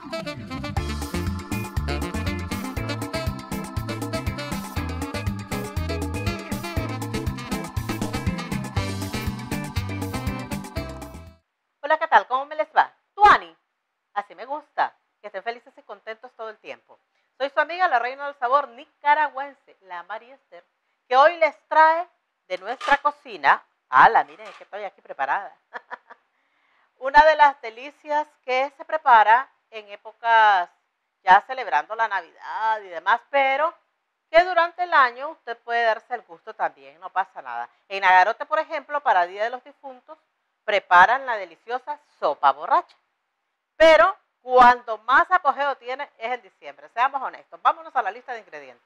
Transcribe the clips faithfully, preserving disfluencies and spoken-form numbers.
Hola, ¿qué tal? ¿Cómo me les va? Tuani, así me gusta, que estén felices y contentos todo el tiempo. Soy su amiga, la reina del sabor nicaragüense, la María Esther, que hoy les trae de nuestra cocina, ala, miren que estoy aquí preparada, una de las delicias que se prepara en épocas ya celebrando la Navidad y demás, pero que durante el año usted puede darse el gusto también, no pasa nada. En Nagarote, por ejemplo, para Día de los Difuntos, preparan la deliciosa sopa borracha. Pero cuando más apogeo tiene es en diciembre, seamos honestos. Vámonos a la lista de ingredientes.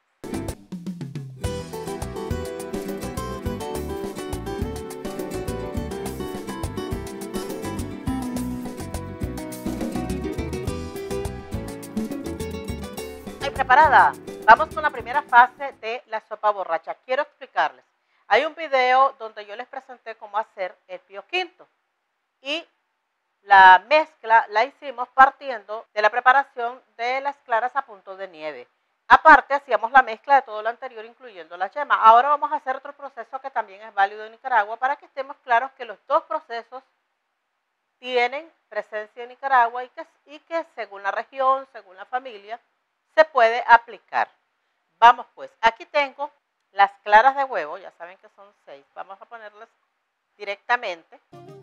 ¿Estoy preparada? Vamos con la primera fase de la sopa borracha. Quiero explicarles. Hay un video donde yo les presenté cómo hacer el pio quinto y la mezcla la hicimos partiendo de la preparación de las claras a punto de nieve. Aparte hacíamos la mezcla de todo lo anterior incluyendo la yema. Ahora vamos a hacer otro proceso que también es válido en Nicaragua para que estemos claros que los dos procesos tienen presencia en Nicaragua y que, y que según la región, según la familia, se puede aplicar. Vamos pues, aquí tengo las claras de huevo, ya saben que son seis, vamos a ponerlas directamente.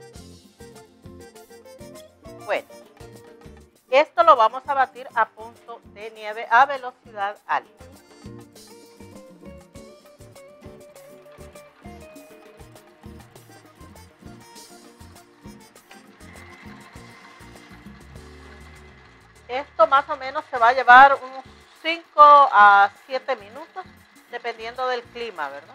Bueno, esto lo vamos a batir a punto de nieve a velocidad alta. Esto más o menos se va a llevar unos cinco a siete minutos, dependiendo del clima, ¿verdad?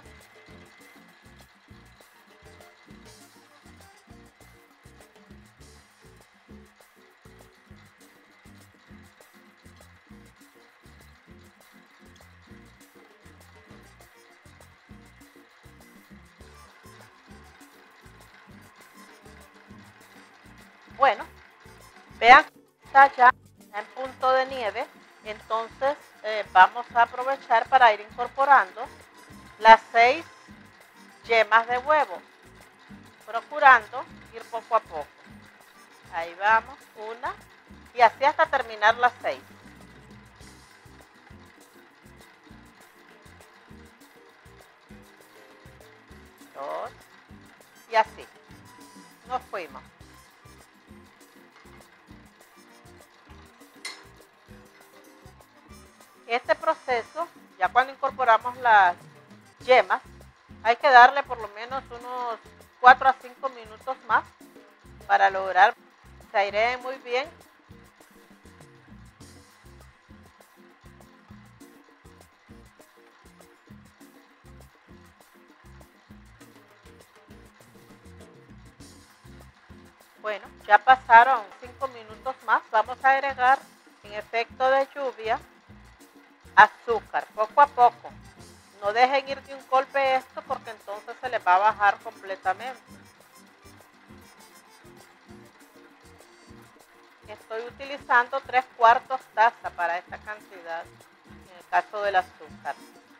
Bueno, vean que está ya en punto de nieve, entonces eh, vamos a aprovechar para ir incorporando las seis yemas de huevo, procurando ir poco a poco. Ahí vamos, una, y así hasta terminar las seis. Dos, y así, nos fuimos. Este proceso, ya cuando incorporamos las yemas, hay que darle por lo menos unos cuatro a cinco minutos más para lograr que se aireen muy bien. Bueno, ya pasaron cinco minutos más, vamos a agregar en efecto de lluvia azúcar, poco a poco. No dejen ir de un golpe esto porque entonces se les va a bajar completamente. Estoy utilizando tres cuartos taza para esta cantidad, en el caso del azúcar.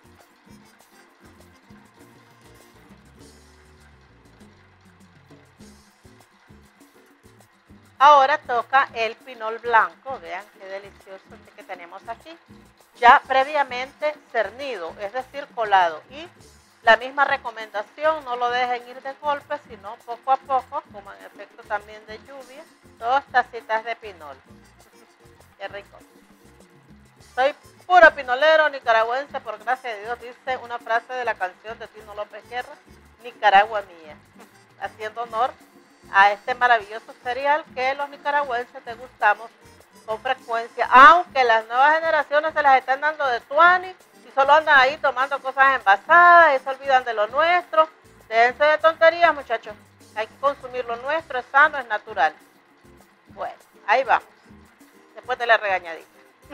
Ahora toca el pinol blanco, vean qué delicioso este que tenemos aquí. Ya previamente cernido, es decir, colado. Y la misma recomendación, no lo dejen ir de golpe, sino poco a poco, como en efecto también de lluvia, dos tacitas de pinol. Qué rico. Soy puro pinolero nicaragüense, por gracia de Dios, dice una frase de la canción de Tino López Guerra, Nicaragua mía, haciendo honor a este maravilloso cereal que los nicaragüenses degustamos con frecuencia, aunque las nuevas generaciones se las están dando de tuani y solo andan ahí tomando cosas envasadas y se olvidan de lo nuestro. Déjense de tonterías, muchachos. Hay que consumir lo nuestro, es sano, es natural. Bueno, ahí vamos. Después de la regañadita.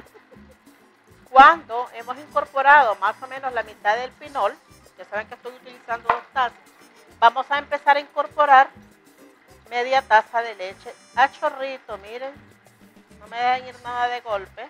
Cuando hemos incorporado más o menos la mitad del pinol, ya saben que estoy utilizando dos tazas, vamos a empezar a incorporar media taza de leche a chorrito, miren. no me dejen ir nada de golpe.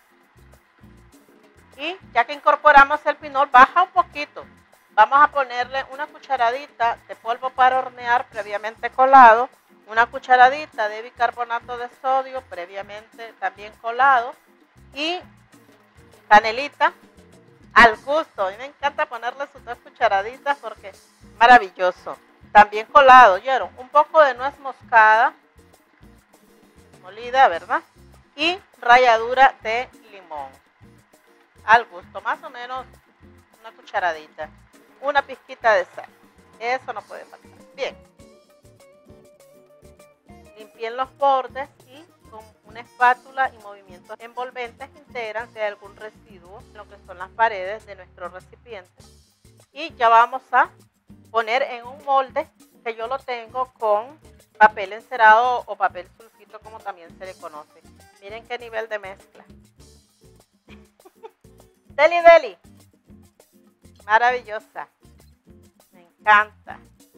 Y ya que incorporamos el pinol, baja un poquito. Vamos a ponerle una cucharadita de polvo para hornear previamente colado, una cucharadita de bicarbonato de sodio previamente también colado y canelita al gusto. A mí me encanta ponerle sus dos cucharaditas porque es maravilloso. También colado, ¿oyeron? Un poco de nuez moscada molida, ¿verdad? Y ralladura de limón al gusto, más o menos una cucharadita, una pizquita de sal, eso no puede faltar. Bien, limpien los bordes y con una espátula y movimientos envolventes integran si hay algún residuo en lo que son las paredes de nuestro recipiente. Y ya vamos a poner en un molde que yo lo tengo con papel encerado o papel sulfito, como también se le conoce. Miren qué nivel de mezcla. Deli, deli. Maravillosa. Me encanta.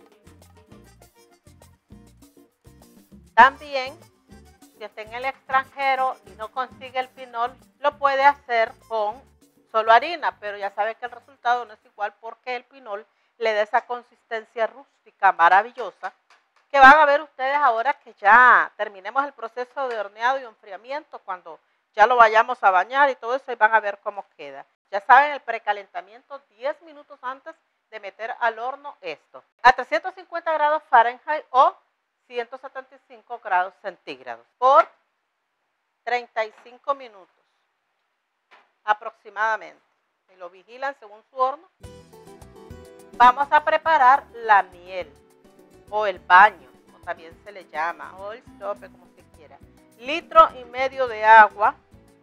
También, si está en el extranjero y no consigue el pinol, lo puede hacer con solo harina, pero ya sabe que el resultado no es igual porque el pinol le da esa consistencia rústica maravillosa que van a ver ustedes ahora que ya terminemos el proceso de horneado y enfriamiento, cuando ya lo vayamos a bañar y todo eso, y van a ver cómo queda. Ya saben, el precalentamiento diez minutos antes de meter al horno esto. A trescientos cincuenta grados Fahrenheit o ciento setenta y cinco grados centígrados por treinta y cinco minutos aproximadamente. Y lo vigilan según su horno. Vamos a preparar la miel o el baño, o también se le llama, o el sope, como se quiera. Litro y medio de agua.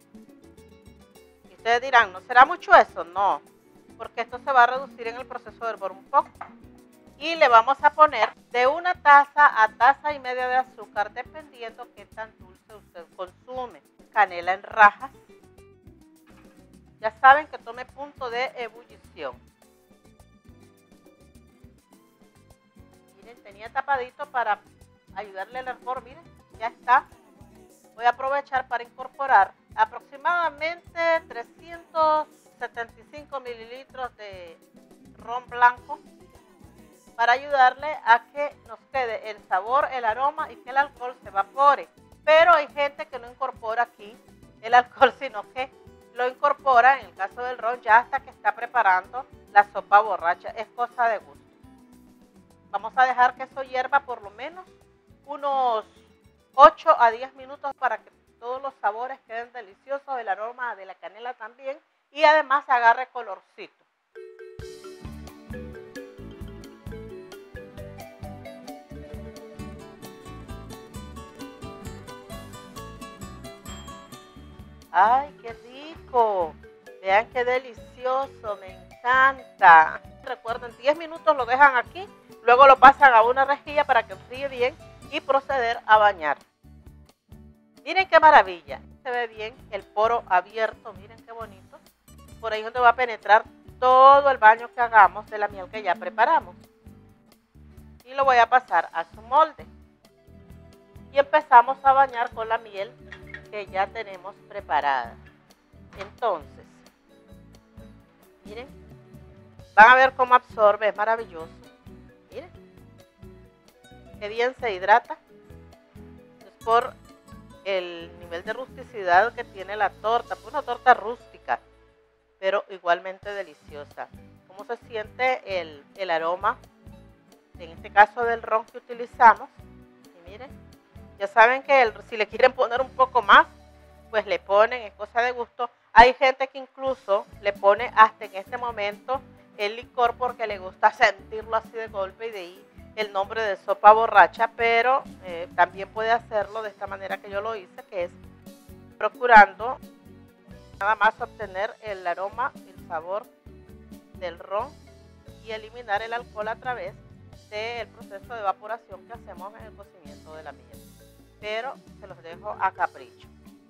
Y ustedes dirán, ¿no será mucho eso? No, porque esto se va a reducir en el proceso de hervor un poco. Y le vamos a poner de una taza a taza y media de azúcar, dependiendo qué tan dulce usted consume. Canela en rajas. Ya saben que tome punto de ebullición. Miren, tenía tapadito para ayudarle al hervor, miren, ya está. Voy a aprovechar para incorporar aproximadamente trescientos setenta y cinco mililitros de ron blanco para ayudarle a que nos quede el sabor, el aroma y que el alcohol se evapore. Pero hay gente que no incorpora aquí el alcohol, sino que lo incorpora, en el caso del ron, ya hasta que está preparando la sopa borracha. Es cosa de gusto. Vamos a dejar que eso hierva por lo menos unos ocho a diez minutos para que todos los sabores queden deliciosos, el aroma de la canela también, y además agarre colorcito. ¡Ay, qué rico! Vean qué delicioso, me encanta. Recuerden, diez minutos lo dejan aquí, luego lo pasan a una rejilla para que enfríe bien y proceder a bañar. Miren qué maravilla, se ve bien el poro abierto, miren qué bonito. Por ahí es donde va a penetrar todo el baño que hagamos de la miel que ya preparamos. Y lo voy a pasar a su molde. Y empezamos a bañar con la miel que ya tenemos preparada. Entonces, miren, van a ver cómo absorbe, es maravilloso. Miren, qué bien se hidrata. Es por el nivel de rusticidad que tiene la torta, pues una torta rústica, pero igualmente deliciosa. Cómo se siente el, el aroma, en este caso del ron que utilizamos. Y miren, ya saben que el, si le quieren poner un poco más, pues le ponen, es cosa de gusto. Hay gente que incluso le pone hasta en este momento el licor porque le gusta sentirlo así de golpe, y de ahí el nombre de sopa borracha, pero eh, también puede hacerlo de esta manera que yo lo hice, que es procurando nada más obtener el aroma y el sabor del ron y eliminar el alcohol a través del proceso de evaporación que hacemos en el cocimiento de la miel. Pero se los dejo a capricho.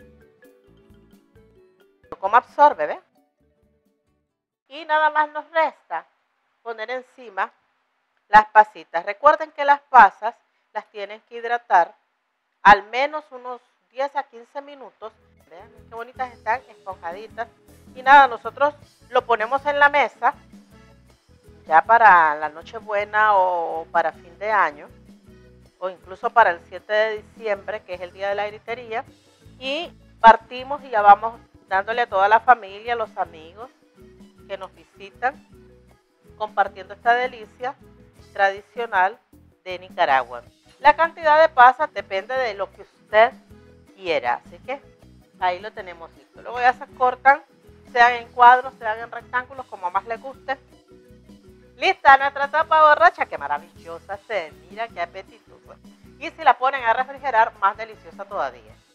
¿Cómo absorbe, ve? Y nada más nos resta poner encima las pasitas. Recuerden que las pasas las tienen que hidratar al menos unos diez a quince minutos. Vean qué bonitas están, esponjaditas. Y nada, nosotros lo ponemos en la mesa ya para la Nochebuena o para fin de año, o incluso para el siete de diciembre, que es el día de la gritería, y partimos y ya vamos dándole a toda la familia, a los amigos que nos visitan, compartiendo esta delicia tradicional de Nicaragua. La cantidad de pasas depende de lo que usted quiera, así que ahí lo tenemos listo. Luego ya se cortan, sean en cuadros, sean en rectángulos, como más les guste. Lista nuestra sopa borracha, qué maravillosa se mira, qué apetitosa. Y si la ponen a refrigerar, más deliciosa todavía.